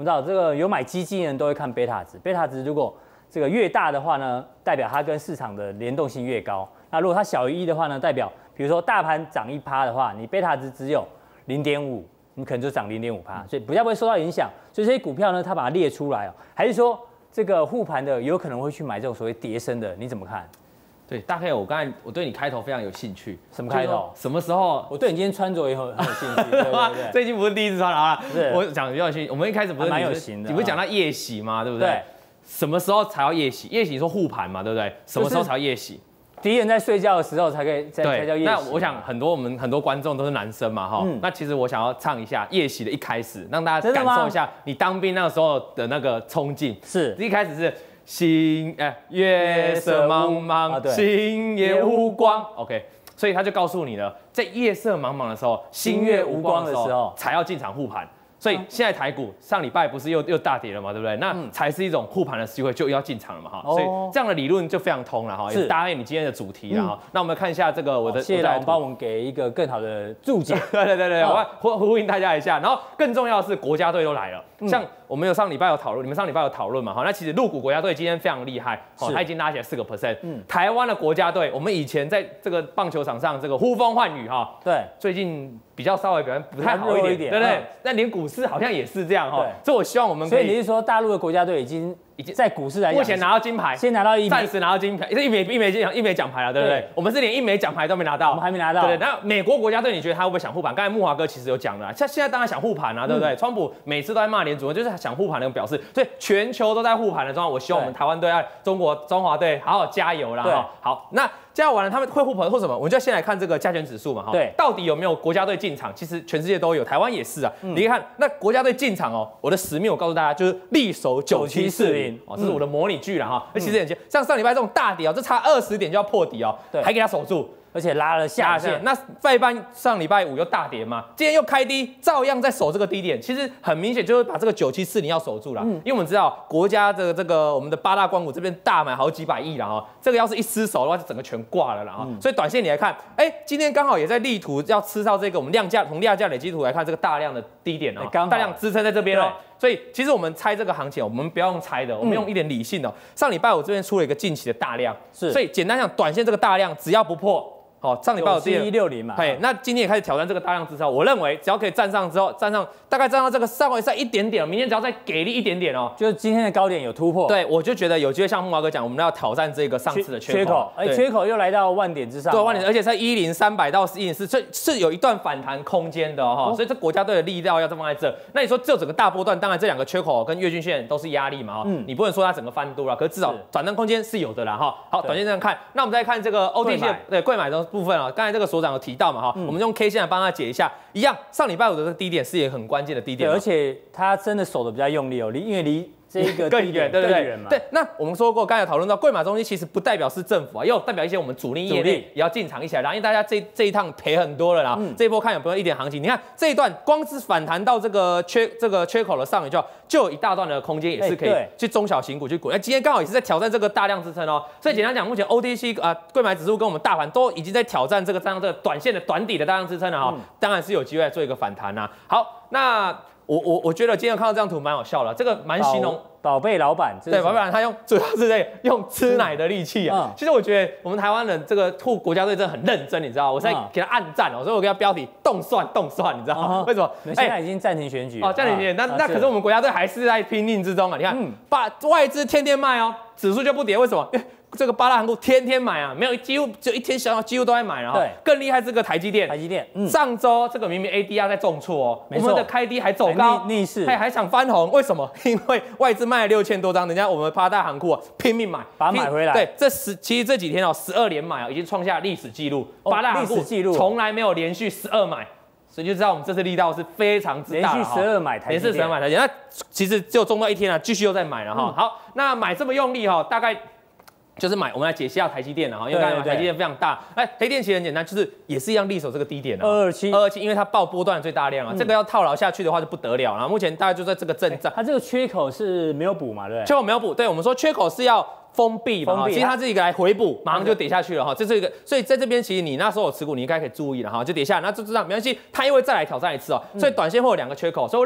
们知道这个有买基金的人都会看贝塔值，贝塔值如果这个越大的话呢，代表它跟市场的联动性越高。那如果它小于1的话呢，代表比如说大盘涨1%的话，你贝塔值只有0.5，你可能就涨0.5%，所以比较不会受到影响。所以这些股票呢，它把它列出来哦，还是说这个护盘的有可能会去买这种所谓跌升的，你怎么看？ 对，大 K， 我对你开头非常有兴趣。 什么开头？ 什么时候？ 我对你今天穿着也很有兴趣，对对对。 这已经不是第一次穿了啊。我讲比较有兴趣。我们一开始不是蛮有型的， 你不是讲到夜洗吗？对不对？ 对。 什么时候才要夜洗？夜洗说护盘嘛，对不对？什么时候才要夜洗？ 敌人在睡觉的时候才可以才叫夜洗。 那我想我们很多观众都是男生嘛，哈。那其实我想要唱一下夜洗的一开始，让大家感受一下你当兵那个时候的那个冲劲。 是。 一开始是。月色茫茫，星夜无光。OK， 所以他就告诉你了，在夜色茫茫的时候，星月无光的时候，才要进场护盘。所以现在台股上礼拜不是又大跌了嘛，对不对？那才是一种护盘的机会，就要进场了嘛，哈。所以这样的理论就非常通了哈，也搭配你今天的主题了哈。那我们看一下这个我的， 谢谢老王帮我们给一个更好的注解。 对，我呼应大家一下。然后更重要的是国家队都来了，像我们上礼拜有讨论，你们上礼拜有讨论嘛？哈，那其实陆股国家队今天非常厉害，哦，他已经拉起来4%。台湾的国家队，我们以前在这个棒球场上这个呼风唤雨哈， 对， 最近比较稍微表现不太好一点，对不对？那连股市好像也是这样哈，所以我希望我们可以。 所以你是说大陆的国家队已经在股市来讲， 目前拿到金牌， 先拿到暂时拿到金牌，一枚奖牌了，对不对？我们是连1枚奖牌都没拿到， 我们还没拿到。 对，那美国国家队，你觉得他会不会想护盘？刚才木华哥其实有讲了，像现在当然想护盘啊，对不对？川普每次都在骂联储，就是想护盘的表示，所以全球都在护盘的状况，我希望我们台湾队、中华队好好加油啦！好，那加油完了，他们会护盘或什么？我们就先来看这个加权指数嘛，哈，对，到底有没有国家队进场？其实全世界都有，台湾也是啊。你看，那国家队进场哦，我的使命我告诉大家就是力守9740哦，这是我的模拟句了哈。那其实很像上礼拜这种大底哦，这差20点就要破底哦，还给他守住。 而且拉了下线， 那外班上礼拜5又大跌嘛，今天又开低，照样在守这个低点。其实很明显就是把这个9740要守住了，因为我们知道国家的这个我们的8大官股这边大买好几百亿了哈，这个要是一失手的话，就整个全挂了啦哈。所以短线你来看，今天刚好也在力图要吃到这个我们从量价累积图来看这个大量的低点哦，大量支撑在这边哦。所以其实我们猜这个行情，我们不要用猜的，我们用一点理性的。上礼拜我这边出了一个近期的大量，所以简单讲，短线这个大量只要不破。好，上礼拜有 9160嘛， 那今天也开始挑战这个大量支撑，我认为只要可以站上之后，大概站到这个上回赛一点点，明天只要再给力一点点哦， 就是今天的高点有突破， 对，我就觉得有机会像木华哥讲，我们要挑战这个上次的缺口， 缺口又来到万点之上， 对，万点，而且在10300到104，所以是有一段反弹空间的哈，所以这国家队的力量要放在这。那你说就整个大波段，当然这2个缺口跟月均线都是压力嘛哈，你不能说它整个翻多了，可是至少转单空间是有的啦哈。好，短线这样看，那我们再看这个 OTC 对贵买的部分啊，刚才这个所长有提到嘛哈，我们用 K 线来帮他解一下，一样，上礼拜5的这个低点是一个很关键的低点， 而且他真的守的比较用力哦，因为离这个更远，对不对？对，那我们说过，刚才有讨论到贵买中心其实不代表是政府啊，也有代表一些我们主力业内也要进场一起来，然后因为大家这一趟赔很多了啦，这一波看有没有一点行情？你看这一段光是反弹到这个缺口的上面就有一大段的空间，也是可以去中小型股去滚。那今天刚好也是在挑战这个大量支撑哦，所以简单讲，目前 OTC 贵买指数跟我们大盘都已经在挑战这个短线的短底的大量支撑了哈，当然是有机会做一个反弹呐。好，那我觉得今天看到这张图蛮好笑的，这个蛮形容宝贝老板， 对，宝贝老板他主要是在用吃奶的力气啊。其实我觉得我们台湾人这个护国家队真的很认真，你知道，我在给他按赞哦，所以我给他标题动算，你知道吗？为什么？ 现在已经暂停选举哦，暂停选举，那可是我们国家队还是在拼命之中啊。你看，把外资天天卖哦，指数就不跌，为什么？这个8大行股天天买啊，没有几乎就一天几乎都在买，然后更厉害这个台积电，上周这个明明 ADR 在重挫哦，我们的开低还走高逆势， 还想翻红，为什么？因为外资卖了6000多张，人家我们8大行股拼命买， 把它买回来。 对，其实这几天哦，12连买已经创下历史纪录，8大行股从来没有连续12买。所以就知道我们这次力道是非常之大， 连续12买台积电， 连续12买台积电，那其实只有中到一天啊，继续又在买了哈。好，那买这么用力哈，大概就是买，我们来解析一下台积电了哈，因为刚才台积电非常大，台积电其实很简单，就是也是一样力守这个低点啊，227，因为它爆波段最大量啊，这个要套牢下去的话就不得了了。目前大概就在这个震荡， 它这个缺口是没有补嘛，对不对？ 缺口没有补，对我们说缺口是要封闭嘛，其实它是一个来回补，马上就跌下去了哈，这是一个，所以在这边其实你那时候有持股，你应该可以注意了哈，就跌下来，那就这样没关系，它又会再来挑战一次哦，所以短线会有2个缺口，所以我认为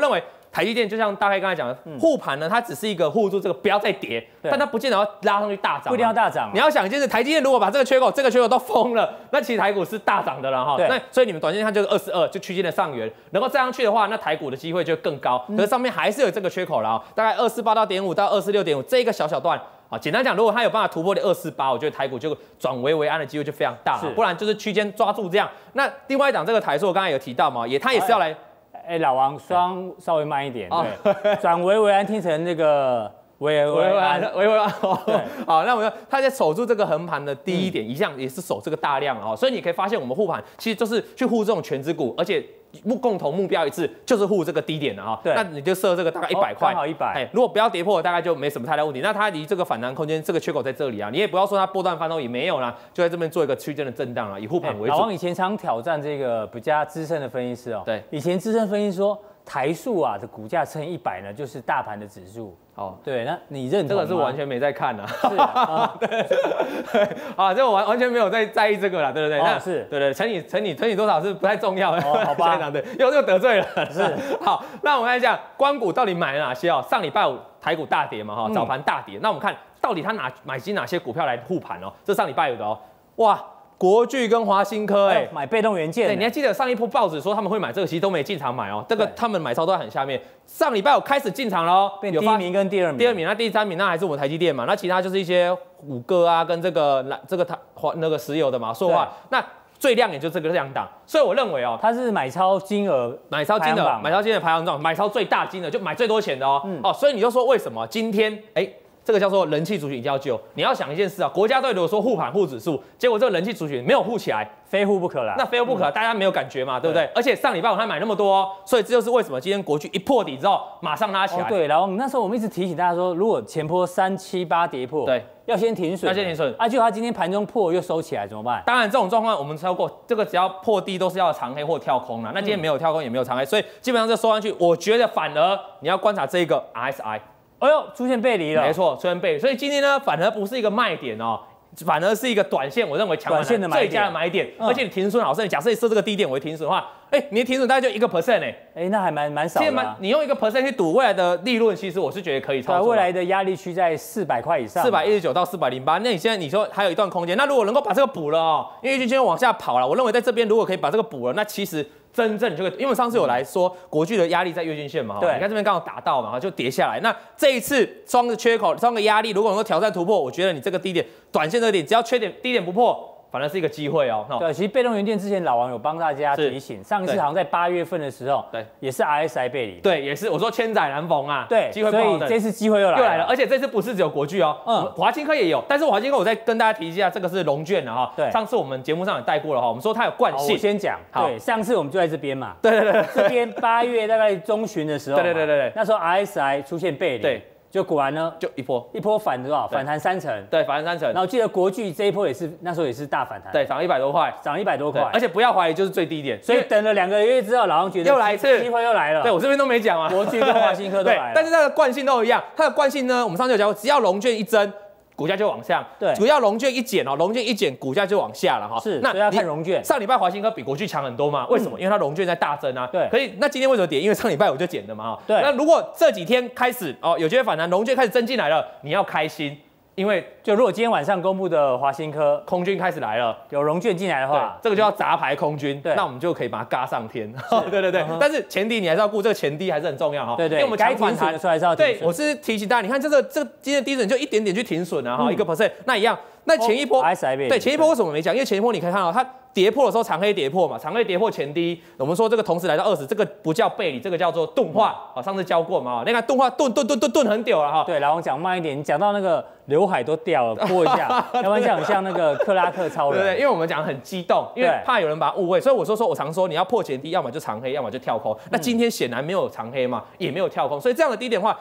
台积电就像大概刚才讲的，护盘呢，它只是一个护住这个不要再跌，但它不见得要拉上去大涨， 不一定要大涨。 你要想，就是台积电如果把这个缺口都封了，那其实台股是大涨的了哈。那所以你们短线看就是22，就区间的上缘，能够再上去的话，那台股的机会就更高。可是上面还是有这个缺口了，大概248.5到26.5这一个小段。啊，简单讲，如果它有办法突破的248，我觉得台股就转危为安的机会就非常大了，不然就是区间抓住这样。那另外一档这个台塑，我刚才有提到嘛，它也是要来， 老王稍微慢一点，对，转危为安听成那个危安， 好，那我们它在守住这个横盘的第一点，一样也是守这个大量啊，所以你可以发现我们护盘其实就是去护这种全指股，而且共同目标一致，就是护这个低点的哈。那你就设这个大概100块， 刚好100。 如果不要跌破，大概就没什么太大问题。那它离这个反弹空间，这个缺口在这里啊，你也不要说它波段翻动也没有啦，就在这边做一个区间的震荡啊，以护盘为主。 老王以前常挑战这个比较资深的分析师哦。 对， 以前资深分析说台塑啊的股价乘100呢，就是大盘的指数。哦，对，那你认同吗？ 这个是完全没在看啊。是啊，对，啊，这我完全没有在意这个啦，对不对？那是， 对，乘以多少是不太重要的。 好吧， 对，又得罪了。 是， 好，那我们来讲官股到底买了哪些哦？上礼拜五台股大跌嘛，哈，早盘大跌。那我们看到底他买进哪些股票来护盘哦？这上礼拜有的哦，哇。国巨跟华新科， 买被动元件。 对，你还记得上一波报纸说他们会买这个，其实都没进场买哦。这个他们买超都在很下面。上礼拜我开始进场喽， 变第一名跟第二名。 第二名，那第三名那还是我们台积电嘛。那其他就是一些五哥啊，跟这个那个石油的嘛，塑化。那最亮眼就这个两档，所以我认为哦， 它是买超金额排行榜，买超最大金额就买最多钱的哦。所以你就说为什么今天这个叫做人气族群一定要救。你要想一件事啊，国家队如果说护盘护指数，结果这个人气族群没有护起来， 非护不可啦。 那非护不可，大家没有感觉嘛，对不对？而且上礼拜我还买那么多哦，所以这就是为什么今天国巨一破底之后马上拉起来。 对，然后那时候我们一直提醒大家说，如果前波378跌破， 对， 要先停损，结果它今天盘中破又收起来，怎么办？ 当然这种状况我们说过，这个只要破低都是要长黑或跳空啦。那今天没有跳空也没有长黑，所以基本上这收上去，我觉得反而你要观察这个 RSI。 哎呦，出现背离了， 没错，出现背离，所以今天呢，反而不是一个卖点哦，反而是一个短线，我认为短线的最佳的买点，而且你停损好，假设你设这个低点为停损的话，你的停损大概就1% 那还蛮少的。 你用1%去赌未来的利润，其实我是觉得可以操作。 未来的压力区在400块以上 ，419到408，那你现在你说还有一段空间，那如果能够把这个补了哦，因为今天往下跑了，我认为在这边如果可以把这个补了，那其实。真正就因为上次有来说国巨的压力在月均线嘛，对，你看这边刚好打到嘛，就跌下来。那这一次双个缺口、双个压力，如果能够挑战突破，我觉得你这个低点、短线这个点，只要低点不破，反而是一个机会哦。 对，其实被动元件之前老王有帮大家提醒，上一次好像在8月份的时候，对，也是 RSI 背离， 对，也是我说千载难逢啊， 对，机会不好的，所以这次机会又来了， 而且这次不是只有国巨哦，华新科也有，但是华新科我再跟大家提一下，这个是龙卷的哈，对，上次我们节目上也带过了哈，我们说它有惯性， 我先讲，对，上次我们就在这边嘛， 对， 这边8月大概中旬的时候，对，那时候 RSI 出现背离，对。就果然呢， 就一波反多少？反弹3成， 对，反弹3成。 然后记得国巨这一波也是那时候也是大反弹， 对，涨100多块， 涨100多块， 而且不要怀疑就是最低点。 所以等了2个月之后，老王觉得又来一次， 机会又来了。 对我这边都没讲啊， 国巨跟华新科都来了， 但是它的惯性都一样。它的惯性呢，我们上次有讲过，只要龙卷一增。股价就往上，对，主要龙卷一减哦，龙卷一减，股价就往下了哈。 是，那要看龙卷。 上礼拜华新科比国巨强很多嘛？为什么？因为它龙卷在大增啊。对。可以，那今天为什么跌？因为上礼拜我就减的嘛。对。那如果这几天开始有机会反弹，龙卷开始增进来了，你要开心，因为就如果今天晚上公布的华新科空军开始来了， 有龙卷进来的话， 这个就要砸牌空军，那我们就可以把它嘎上天。对。但是前提你还是要顾这个前低还是很重要哈。 对，因为我们该停损的时候还是要停损。 对，我是提醒大家，你看这今天低损就一点点去停损啊哈，1%，那一样。那前一波，对前一波为什么没讲？因为前一波你可以看到它跌破的时候长黑跌破嘛，长黑跌破前低，我们说这个同时来到20，这个不叫背离，这个叫做钝化。上次教过嘛，那个钝化钝很久了哈。 对，老王讲慢一点，你讲到那个刘海都掉了，拨一下，要不然这样很像那个克拉克超人。 对，因为我们讲很激动，因为怕有人把它误会，所以我常说你要破前低，要么就长黑，要么就跳空。那今天显然没有长黑嘛，也没有跳空，所以这样的低点的话。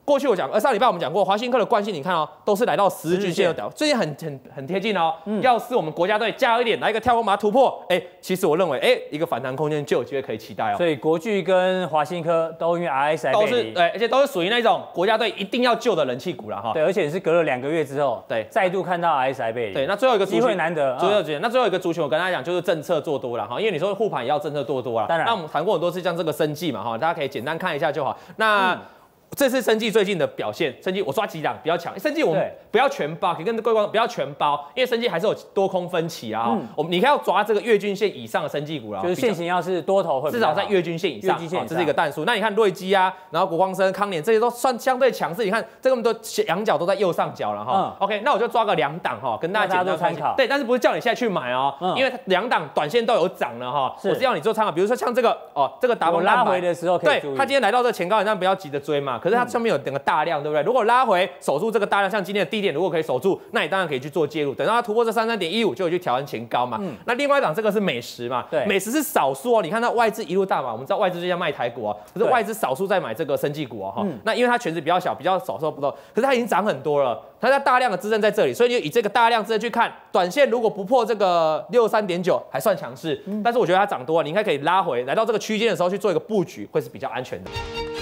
过去我讲，上礼拜我们讲过，华新科的惯性，你看哦，都是来到十日均线的屌，最近很贴近哦。要是我们国家队加油一点，来一个跳空把它突破，其实我认为，一个反弹空间就有机会可以期待哦。 所以国巨跟华新科都因为 RSI 都是对，而且都是属于那种国家队一定要救的人气股了哈。 对，而且是隔了2个月之后， 对， 再度看到 RSI 背离。 对，那最后一个机会难得， 那最后一个族群，我跟大家讲就是政策做多了哈，因为你说护盘也要政策做多了。 当然， 那我们谈过很多次，像这个生技嘛哈，大家可以简单看一下就好。那这次生技最近的表现，生技我抓几档比较强，生技我们不要全包，可以跟各位观众不要全包，因为生技还是有多空分歧啊。你看要抓这个月均线以上的生技股啦， 就是现行要是多头会至少在月均线以上，这是一个弹数。那你看瑞基啊，然后国光生、康联这些都算相对强势，你看这个都仰角都在右上角了哈。OK， 那我就抓个2档哈，跟大家简单参考。 对，但是不是叫你现在去买哦，因为2档短线都有涨了哈，我是要你做参考。比如说像这个这个达邦拉回的时候可以注意， 对，它今天来到这个前高点，但不要急着追嘛。可是它上面有整个大量，对不对？如果拉回守住这个大量，像今天的低点，如果可以守住，那你当然可以去做介入。等到它突破这33.15，就有去挑战前高嘛。那另外一档这个是美食嘛，对，美食是少数哦。你看到外资一路大买，我们知道外资就像卖台股哦，可是外资少数在买这个生技股哦。那因为它权值比较小，比较少收不到，可是它已经涨很多了，它在大量的支撑在这里，所以你以这个大量支撑去看，短线如果不破这个63.9，还算强势。但是我觉得它涨多了，你应该可以拉回来到这个区间的时候去做一个布局，会是比较安全的。